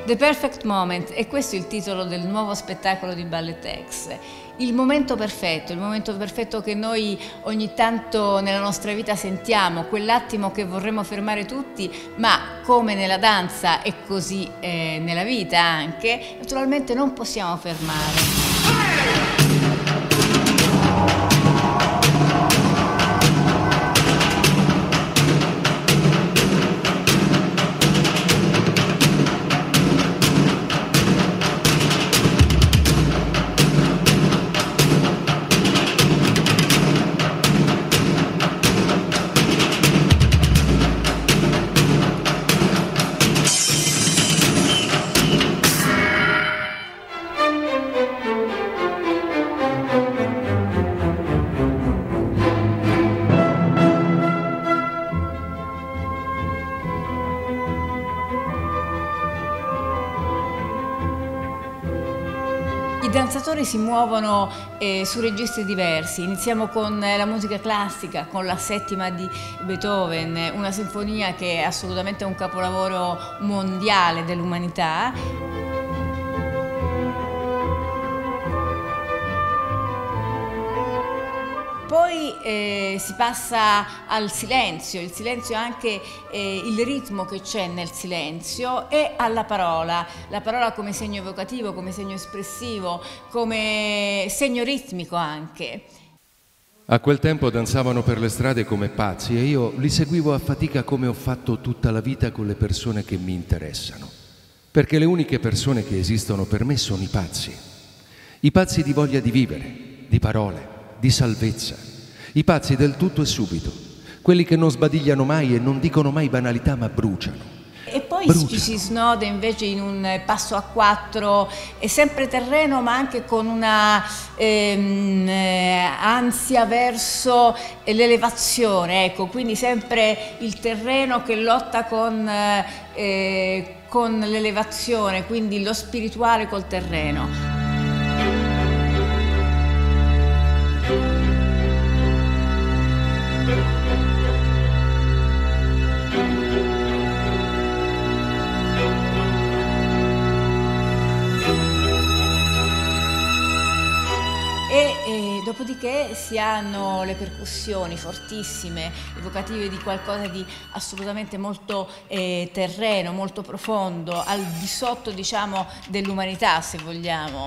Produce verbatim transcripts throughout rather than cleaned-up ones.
The Perfect Moment, e questo è il titolo del nuovo spettacolo di Ballet-Ex. Il momento perfetto, il momento perfetto che noi ogni tanto nella nostra vita sentiamo, quell'attimo che vorremmo fermare tutti, ma come nella danza e così eh, nella vita anche, naturalmente non possiamo fermare. I danzatori si muovono eh, su registri diversi. Iniziamo con la musica classica, con la settima di Beethoven, una sinfonia che è assolutamente un capolavoro mondiale dell'umanità. Poi eh, si passa al silenzio, il silenzio è anche eh, il ritmo che c'è nel silenzio, e alla parola, la parola come segno evocativo, come segno espressivo, come segno ritmico anche. A quel tempo danzavano per le strade come pazzi e io li seguivo a fatica come ho fatto tutta la vita con le persone che mi interessano, perché le uniche persone che esistono per me sono i pazzi, i pazzi di voglia di vivere, di parole, di salvezza, i pazzi del tutto e subito, quelli che non sbadigliano mai e non dicono mai banalità ma bruciano. E poi bruciano. ci si snoda invece in un passo a quattro, è sempre terreno ma anche con una ehm, eh, ansia verso l'elevazione, ecco, quindi sempre il terreno che lotta con, eh, con l'elevazione, quindi lo spirituale col terreno. E eh, dopodiché si hanno le percussioni fortissime, evocative di qualcosa di assolutamente molto eh, terreno, molto profondo, al di sotto, diciamo, dell'umanità, se vogliamo.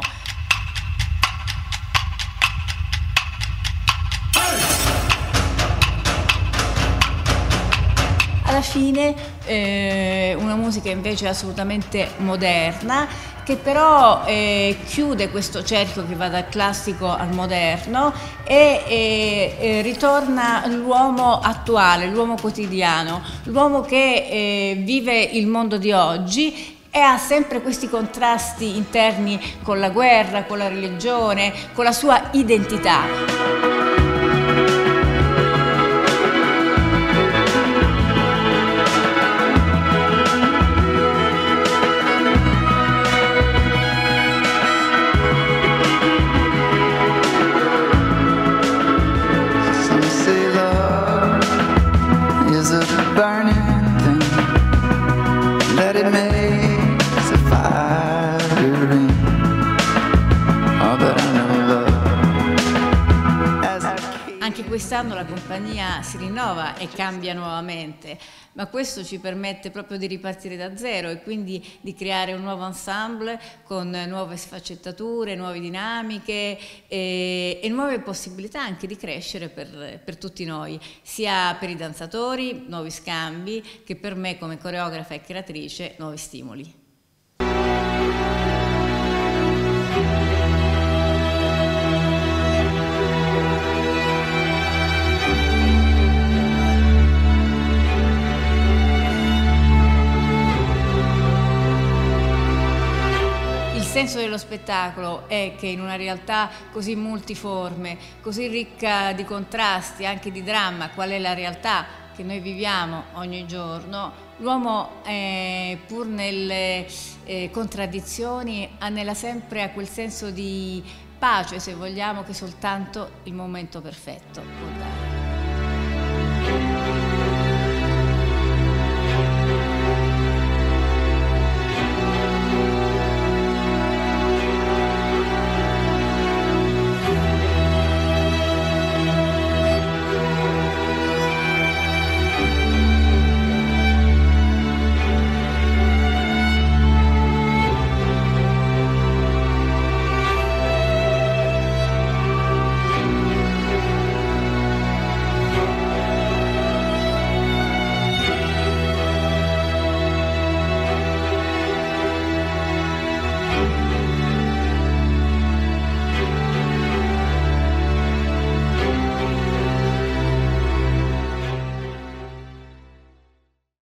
Alla fine eh, una musica invece assolutamente moderna, che però eh, chiude questo cerchio che va dal classico al moderno e eh, eh, ritorna l'uomo attuale, l'uomo quotidiano, l'uomo che eh, vive il mondo di oggi e ha sempre questi contrasti interni con la guerra, con la religione, con la sua identità. Anche quest'anno la compagnia si rinnova e cambia nuovamente, ma questo ci permette proprio di ripartire da zero e quindi di creare un nuovo ensemble con nuove sfaccettature, nuove dinamiche e, e nuove possibilità anche di crescere per, per tutti noi, sia per i danzatori, nuovi scambi, che per me come coreografa e creatrice, nuovi stimoli. Il senso dello spettacolo è che in una realtà così multiforme, così ricca di contrasti, anche di dramma, qual è la realtà che noi viviamo ogni giorno, l'uomo, eh, pur nelle eh, contraddizioni, anela sempre a quel senso di pace, se vogliamo, che soltanto il momento perfetto può dare.